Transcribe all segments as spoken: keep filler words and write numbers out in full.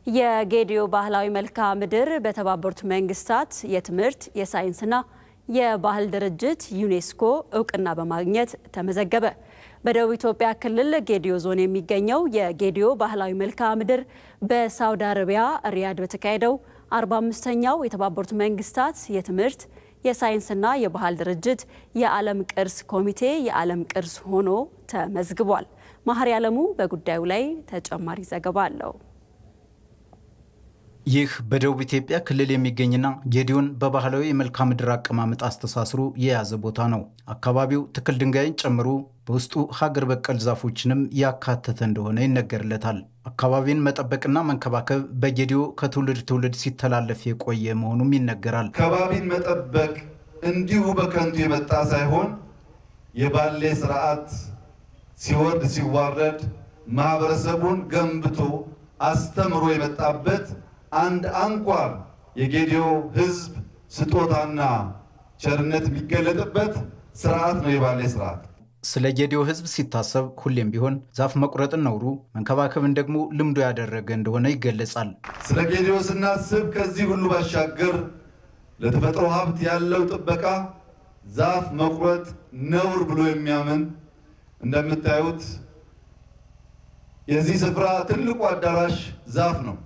የጌዲዮ ባህላዊ መልክዓ ምድር በተባበሩት መንግስታት የትምህርት የሳይንስና የባህል ድርጅት ዩኔስኮ እውቅና በማግኘት ተመዘገበ። በደቡብ ኢትዮጵያ ክልል ጌዲዮ ዞን የሚገኘው የጌዲዮ ባህላዊ መልክዓ ምድር በሳውዲ አረቢያ ሪያድ በተካሄደው አርባ አምስተኛው የተባበሩት መንግስታት የትምህርት የሳይንስና የባህል ድርጅት የዓለም ቅርስ ኮሚቴ የዓለም ቅርስ ሆኖ ተመዝግቧል። ማህሪ ዓለሙ በጉዳዩ ላይ ተጨማሪ ዘገባ አለው። ይህ በደቡብ ኢትዮጵያ ክልል የሚገኝና ጌዲዮን በባህላዊ የመልክዓ ምድር አቀማመጥ አስተሳስሮ የያዘ ቦታ ነው። አካባቢው ትክል ድንጋይን ጨምሮ በውስጡ ሀገር በቀል ዛፎችንም ያካተተ እንደሆነ ይነገርለታል። አካባቢን መጠበቅና መንከባከብ በጌዲዮ ከትውልድ ትውልድ ሲተላለፍ የቆየ መሆኑም ይነገራል። አካባቢን መጠበቅ እንዲሁ በከንቱ የመጣ ሳይሆን የባሌ ስርዓት ሲወርድ ሲዋረድ ማህበረሰቡን ገንብቶ አስተምሮ የመጣበት አንድ አንኳር የጌዲዮ ህዝብ ስጦታና ቸርነት የሚገለጥበት ስርዓት ነው የባሌ ስርዓት። ስለ ጌዲዮ ህዝብ ሲታሰብ ሁሌም ቢሆን ዛፍ መቁረጥን ነውሩ፣ መንከባከብን ደግሞ ልምዶ ያደረገ እንደሆነ ይገለጻል። ስለ ጌዲዮ ስናስብ ከዚህ ሁሉ ባሻገር ለተፈጥሮ ሀብት ያለው ጥበቃ ዛፍ መቁረጥ ነውር ብሎ የሚያምን እንደምታዩት የዚህ ስፍራ ትልቁ አዳራሽ ዛፍ ነው።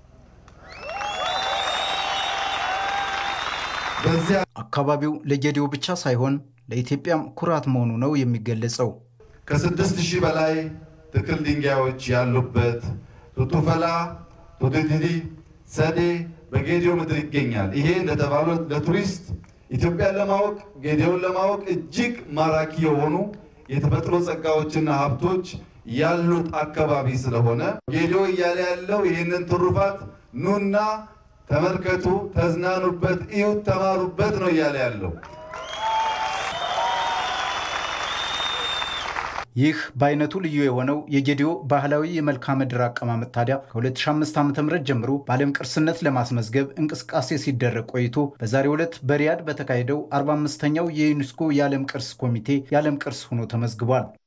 አካባቢው ለጌዲዮ ብቻ ሳይሆን ለኢትዮጵያም ኩራት መሆኑ ነው የሚገለጸው። ከስድስት ሺህ በላይ ትክል ድንጋዮች ያሉበት ቱቱፈላ፣ ቱቱቲዲ፣ ሰዴ በጌዲዮ ምድር ይገኛል። ይሄ እንደተባለው ለቱሪስት ኢትዮጵያን ለማወቅ ጌዲዮን ለማወቅ እጅግ ማራኪ የሆኑ የተፈጥሮ ጸጋዎችና ሀብቶች ያሉት አካባቢ ስለሆነ ጌዲዮ እያለ ያለው ይህንን ትሩፋት ኑና ተመልከቱ፣ ተዝናኑበት፣ እዩት፣ ተማሩበት ነው እያለ ያለው። ይህ በአይነቱ ልዩ የሆነው የጌዲዮ ባህላዊ የመልክዓ ምድር አቀማመጥ ታዲያ ከሁለት ሺህ አምስት ዓ.ም ጀምሮ በዓለም ቅርስነት ለማስመዝገብ እንቅስቃሴ ሲደረግ ቆይቶ በዛሬው ዕለት በሪያድ በተካሄደው አርባ አምስተኛው የዩኔስኮ የዓለም ቅርስ ኮሚቴ የዓለም ቅርስ ሆኖ ተመዝግቧል።